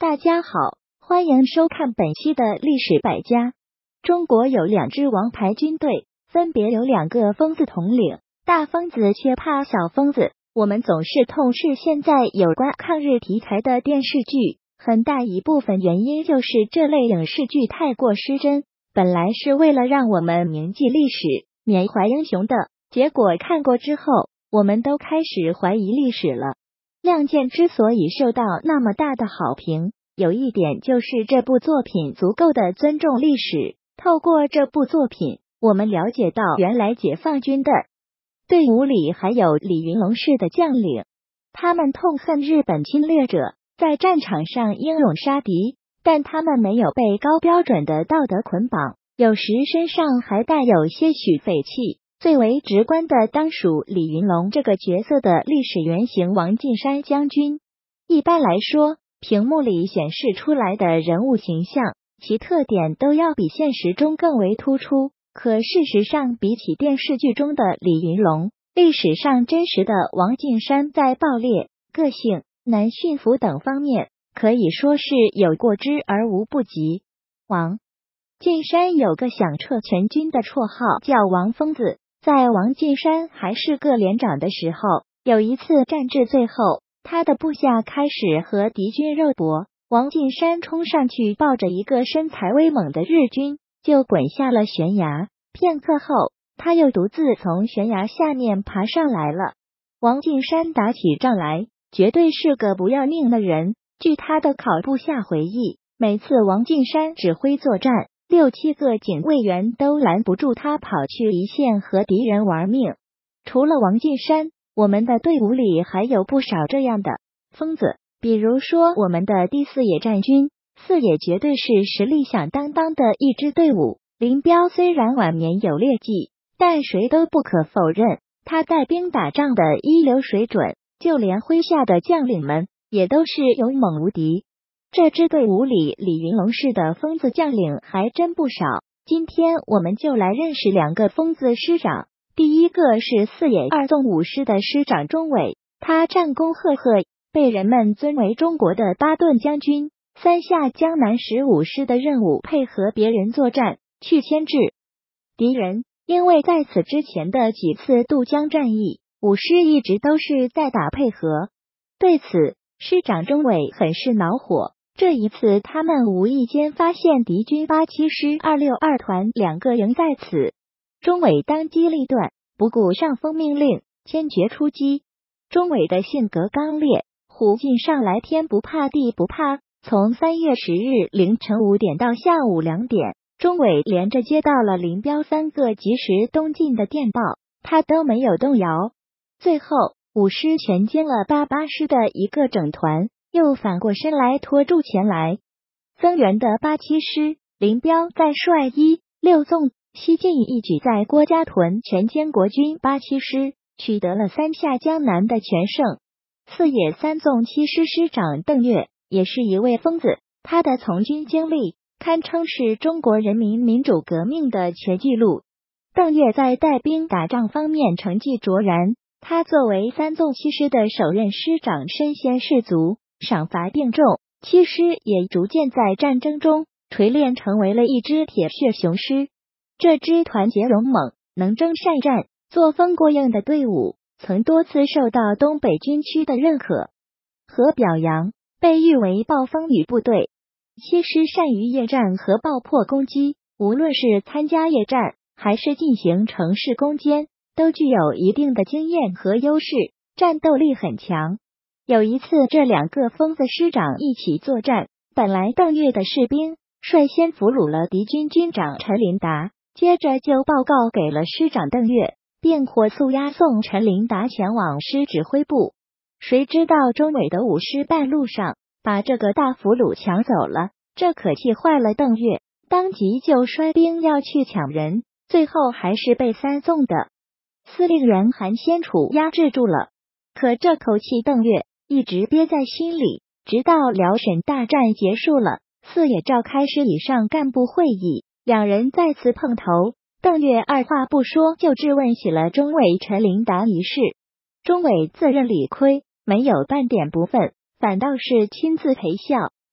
大家好，欢迎收看本期的历史百家。中国有2支王牌军队，分别有2个疯子统领，大疯子却怕小疯子。我们总是痛斥现在有关抗日题材的电视剧，很大一部分原因就是这类影视剧太过失真，本来是为了让我们铭记历史、缅怀英雄的，结果看过之后，我们都开始怀疑历史了。亮剑之所以受到那么大的好评，有一点就是这部作品足够的尊重历史。透过这部作品，我们了解到原来解放军的队伍里还有李云龙式的将领，他们痛恨日本侵略者，在战场上英勇杀敌，但他们没有被高标准的道德捆绑，有时身上还带有些许匪气。最为直观的当属李云龙这个角色的历史原型王近山将军。一般来说，屏幕里显示出来的人物形象，其特点都要比现实中更为突出。可事实上，比起电视剧中的李云龙，历史上真实的王近山在暴烈、个性、难驯服等方面，可以说是有过之而无不及。王近山有个响彻全军的绰号叫王疯子。在王近山还是个连长的时候，有一次战至最后，他的部下开始和敌军肉搏，王近山冲上去抱着一个身材威猛的日军，就滚下了悬崖。片刻后，他又独自从悬崖下面爬上来了。王近山打起仗来，绝对是个不要命的人。据他的考部下回忆，每次王近山指挥作战，6、7个警卫员都拦不住他跑去一线和敌人玩命。除了王近山，我们的队伍里还有不少这样的疯子，比如说我们的第4野战军，4野绝对是实力响当当的一支队伍。林彪虽然晚年有劣迹，但谁都不可否认他带兵打仗的一流水准，就连麾下的将领们也都是勇猛无敌。这支队伍里李云龙式的疯子将领还真不少，今天我们就来认识2个疯子师长。第一个是4野2纵5师的师长钟伟，他战功赫赫，被人们尊为中国的巴顿将军，3下江南15师的任务配合别人作战，去牵制敌人。因为在此之前的几次渡江战役，5师一直都是在打配合，对此师长钟伟很是恼火。这一次他们无意间发现敌军87师262团2个营在此，钟伟当机立断，不顾上峰命令，坚决出击。钟伟的性格刚烈，虎劲上来天不怕地不怕。从3月10日凌晨5点到下午2点，钟伟连着接到了林彪3个及时东进的电报，他都没有动摇。最后5师全歼了88师的一个整团，又反过身来拖住前来增援的87师。林彪再率1、6纵西进一举在郭家屯全歼国军87师，取得了3下江南的全胜。4野3纵7师师长邓岳也是一位疯子，他的从军经历堪称是中国人民民主革命的全纪录。邓岳在带兵打仗方面成绩卓然，他作为3纵7师的首任师长，身先士卒，赏罚并重，7师也逐渐在战争中锤炼成为了一支铁血雄狮。这支团结勇猛、能征善战、作风过硬的队伍，曾多次受到东北军区的认可和表扬，被誉为暴风雨部队。7师善于夜战和爆破攻击，无论是参加夜战还是进行城市攻坚，都具有一定的经验和优势，战斗力很强。有一次这2个疯子师长一起作战，本来邓岳的士兵率先俘虏了敌军军长陈林达，接着就报告给了师长邓岳，并火速押送陈林达前往师指挥部。谁知道钟伟的5师半路上把这个大俘虏抢走了，这可气坏了邓岳，当即就率兵要去抢人，最后还是被3纵的司令员韩先楚压制住了。可这口气邓岳一直憋在心里，直到辽沈大战结束了，4野召开师以上干部会议，2人再次碰头，邓岳二话不说就质问起了钟伟陈林达一事。钟伟自认理亏，没有半点不忿，反倒是亲自陪笑，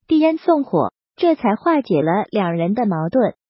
递烟送火，这才化解了两人的矛盾。